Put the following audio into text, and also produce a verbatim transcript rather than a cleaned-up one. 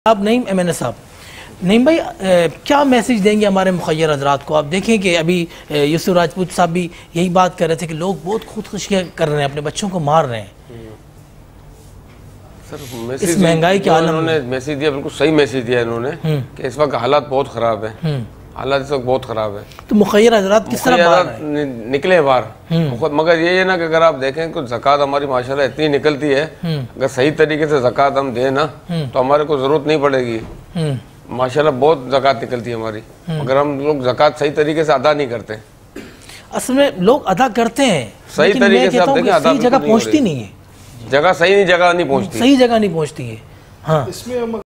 आप Naeem M N A साहब, नईम भाई ए, क्या मैसेज देंगे हमारे मुखय्यर हजरात को? आप देखें कि अभी यूसुफ राजपूत साहब भी यही बात कर रहे थे कि लोग बहुत खुदकुशियाँ कर रहे हैं, अपने बच्चों को मार रहे हैं। सर इस महंगाई के आलम में इन्होंने मैसेज दिया, बिल्कुल सही मैसेज दिया इन्होंने कि इस वक्त हालात बहुत ख़राब है, हालात इस वक्त बहुत ख़राब है। तो मुखय्यर हजरात किस तरह बाहर निकले बाहर, मगर ये है ना कि अगर आप देखें कि ज़कात हमारी माशाल्लाह इतनी निकलती है, अगर सही तरीके से ज़कात हम दें ना तो हमारे को ज़रूरत नहीं पड़ेगी। माशाल्लाह बहुत ज़कात निकलती है हमारी, मगर हम लोग ज़कात सही तरीके से अदा नहीं करते। असल में लोग अदा करते हैं सही तरीके से, आप देखें सही जगह पहुँचती नहीं है, जगह सही नहीं जगह नहीं पहुँचती, सही जगह नहीं पहुँचती है। हाँ, इसमें